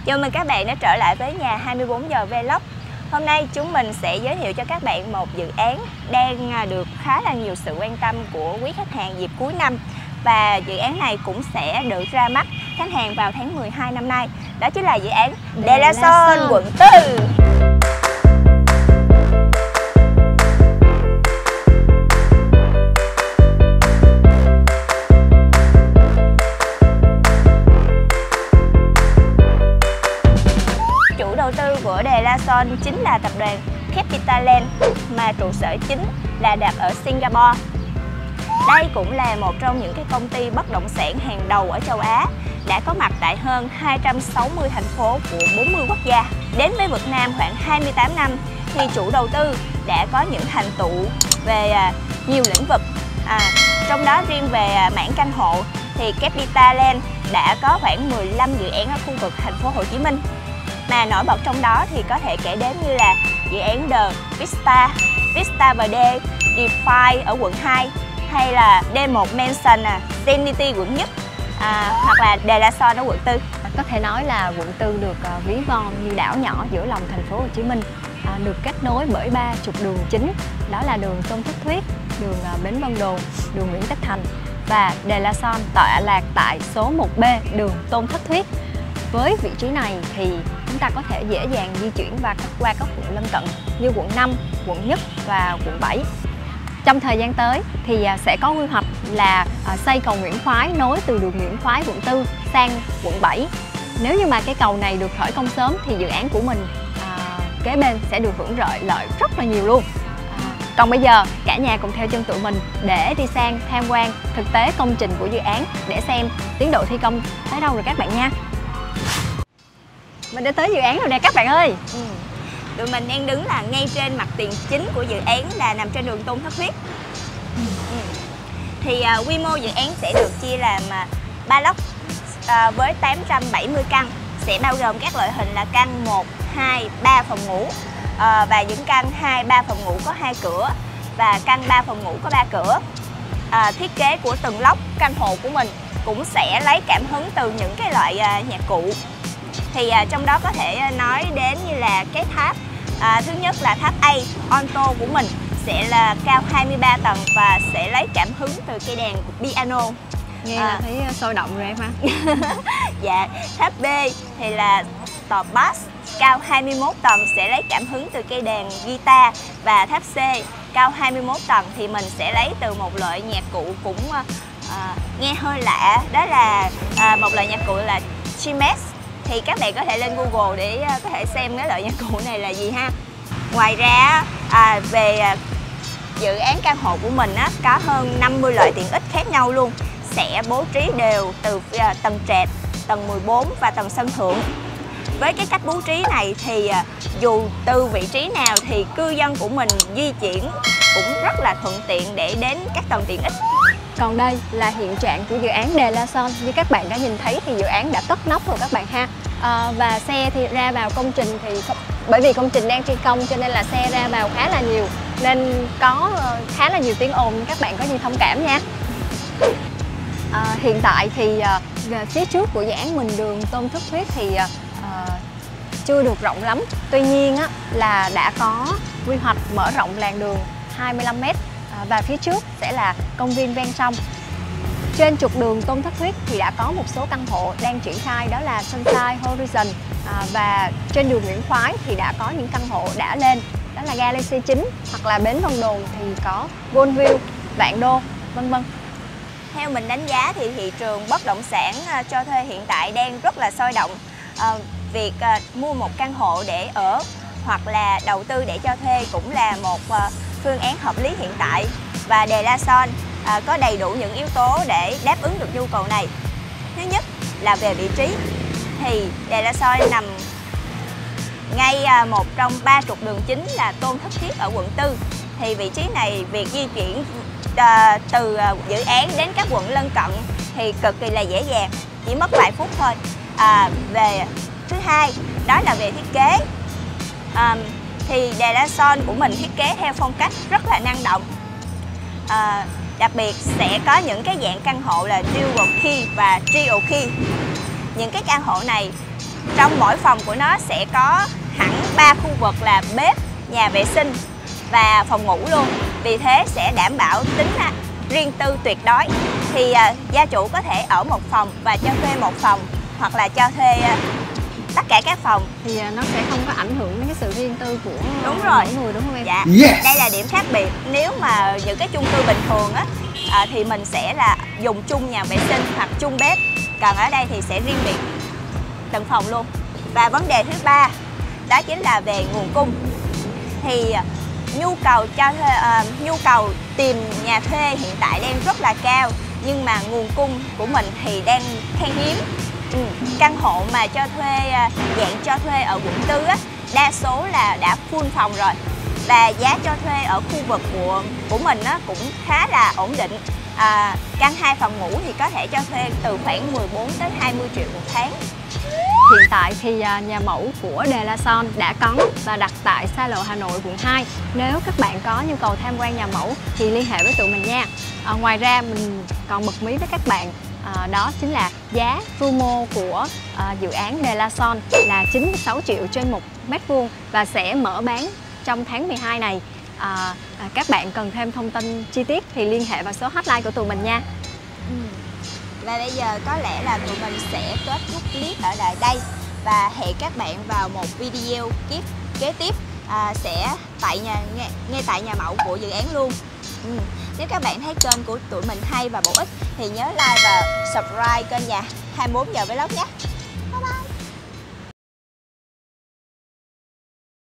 Chào mừng các bạn đã trở lại với nhà 24 giờ Vlog. Hôm nay chúng mình sẽ giới thiệu cho các bạn một dự án đang được khá là nhiều sự quan tâm của quý khách hàng dịp cuối năm. Và dự án này cũng sẽ được ra mắt khách hàng vào tháng 12 năm nay. Đó chính là dự án De La Son, quận 4. Đầu tư của De La Son chính là tập đoàn Capitaland mà trụ sở chính là đặt ở Singapore. Đây cũng là một trong những công ty bất động sản hàng đầu ở châu Á, đã có mặt tại hơn 260 thành phố của 40 quốc gia. Đến với Việt Nam khoảng 28 năm thì chủ đầu tư đã có những thành tựu về nhiều lĩnh vực. Trong đó riêng về mảng căn hộ thì Capitaland đã có khoảng 15 dự án ở khu vực thành phố Hồ Chí Minh. Mà nổi bật trong đó thì có thể kể đến như là dự án The Vista, Vista và D Defy ở quận 2, hay là D1 Mansion, Zenity quận Nhất, hoặc là De La Son ở quận 4. Có thể nói là quận 4 được ví von như đảo nhỏ giữa lòng thành phố Hồ Chí Minh, được kết nối bởi 3 trục đường chính, đó là đường Tôn Thất Thuyết, đường Bến Vân Đồn, đường Nguyễn Tất Thành, và De La Son tọa lạc tại số 1B đường Tôn Thất Thuyết. Với vị trí này thì chúng ta có thể dễ dàng di chuyển và qua các quận lân cận như quận 5, quận Nhất và quận 7. Trong thời gian tới thì sẽ có quy hoạch là xây cầu Nguyễn Khoái nối từ đường Nguyễn Khoái quận 4 sang quận 7. Nếu như mà cái cầu này được khởi công sớm thì dự án của mình kế bên sẽ được hưởng lợi rất là nhiều luôn. Còn bây giờ cả nhà cùng theo chân tụi mình để đi sang tham quan thực tế công trình của dự án để xem tiến độ thi công tới đâu rồi các bạn nha. Mình đã tới dự án rồi nè các bạn ơi. Tụi mình đang đứng là ngay trên mặt tiền chính của dự án, là nằm trên đường Tôn Thất Thuyết. Thì quy mô dự án sẽ được chia làm 3 lốc với 870 căn, sẽ bao gồm các loại hình là căn 1, 2, 3 phòng ngủ, và những căn 2, 3 phòng ngủ có 2 cửa và căn 3 phòng ngủ có 3 cửa. Thiết kế của từng lốc căn hộ của mình cũng sẽ lấy cảm hứng từ những cái loại nhạc cụ. Thì trong đó có thể nói đến như là cái tháp thứ nhất là tháp A Alto của mình sẽ là cao 23 tầng và sẽ lấy cảm hứng từ cây đàn piano. Nghe là thấy sôi động rồi em ha. Dạ, tháp B thì là top bass cao 21 tầng sẽ lấy cảm hứng từ cây đàn guitar, và tháp C cao 21 tầng thì mình sẽ lấy từ một loại nhạc cụ cũng nghe hơi lạ, đó là một loại nhạc cụ là chimes. Thì các bạn có thể lên Google để có thể xem cái loại nhạc cụ này là gì ha. Ngoài ra về dự án căn hộ của mình có hơn 50 loại tiện ích khác nhau luôn, sẽ bố trí đều từ tầng trệt, tầng 14 và tầng sân thượng. Với cái cách bố trí này thì dù từ vị trí nào thì cư dân của mình di chuyển cũng rất là thuận tiện để đến các tầng tiện ích. Còn đây là hiện trạng của dự án De La Son. Như các bạn đã nhìn thấy thì dự án đã cất nóc rồi các bạn ha. Và xe thì ra vào công trình thì bởi vì công trình đang thi công cho nên là xe ra vào khá là nhiều, nên có khá là nhiều tiếng ồn, các bạn có gì thông cảm nha. Hiện tại thì phía trước của dự án mình đường Tôn Thất Thuyết thì chưa được rộng lắm. Tuy nhiên là đã có quy hoạch mở rộng làn đường 25m, và phía trước sẽ là công viên ven sông. Trên trục đường Tôn Thất Thuyết thì đã có một số căn hộ đang triển khai, đó là Sunshine Horizon, và trên đường Nguyễn Khoái thì đã có những căn hộ đã lên, đó là Galaxy 9, hoặc là Bến Vân Đồn thì có Goldview, Vạn Đô, vân vân. Theo mình đánh giá thì thị trường bất động sản cho thuê hiện tại đang rất là sôi động. Việc mua một căn hộ để ở hoặc là đầu tư để cho thuê cũng là một phương án hợp lý hiện tại, và De La Son có đầy đủ những yếu tố để đáp ứng được nhu cầu này. Thứ nhất là về vị trí, thì De La Son nằm ngay một trong 3 trục đường chính là Tôn Thất Thuyết ở quận 4. Thì vị trí này việc di chuyển từ dự án đến các quận lân cận thì cực kỳ là dễ dàng, chỉ mất vài phút thôi. Về thứ hai đó là về thiết kế. Thì De La Son của mình thiết kế theo phong cách rất là năng động. Đặc biệt sẽ có những cái dạng căn hộ là dual key và trio key. Những cái căn hộ này Trong mỗi phòng của nó sẽ có hẳn 3 khu vực là bếp, nhà vệ sinh và phòng ngủ luôn. Vì thế sẽ đảm bảo tính riêng tư tuyệt đối. Thì gia chủ có thể ở một phòng và cho thuê một phòng, hoặc là cho thuê tất cả các phòng. Thì nó sẽ không có ảnh hưởng đến cái sự riêng tư của đúng rồi mỗi người, đúng không em? Dạ. Đây là điểm khác biệt. Nếu mà những cái chung cư bình thường á thì mình sẽ là dùng chung nhà vệ sinh hoặc chung bếp, còn ở đây thì sẽ riêng biệt từng phòng luôn. Và vấn đề thứ ba đó chính là về nguồn cung. Thì nhu cầu tìm nhà thuê hiện tại đang rất là cao, nhưng mà nguồn cung của mình thì đang khan hiếm. Căn hộ mà cho thuê dạng cho thuê ở quận 4 á, đa số là đã full phòng rồi. Và giá cho thuê ở khu vực của mình á, cũng khá là ổn định. Căn 2 phòng ngủ thì có thể cho thuê từ khoảng 14 tới 20 triệu một tháng. Hiện tại thì nhà mẫu của De La Son đã có và đặt tại Sa Lộ Hà Nội quận 2. Nếu các bạn có nhu cầu tham quan nhà mẫu thì liên hệ với tụi mình nha. Ngoài ra mình còn bật mí với các bạn, đó chính là giá promo của dự án De La Son là 96 triệu trên 1 mét vuông và sẽ mở bán trong tháng 12 này. Các bạn cần thêm thông tin chi tiết thì liên hệ vào số hotline của tụi mình nha. Và bây giờ có lẽ là tụi mình sẽ kết thúc clip ở lại đây và hẹn các bạn vào một video kế tiếp sẽ ngay tại nhà mẫu của dự án luôn. Nếu các bạn thấy kênh của tụi mình hay và bổ ích thì nhớ like và subscribe kênh nhà 24 giờ Vlog nhé.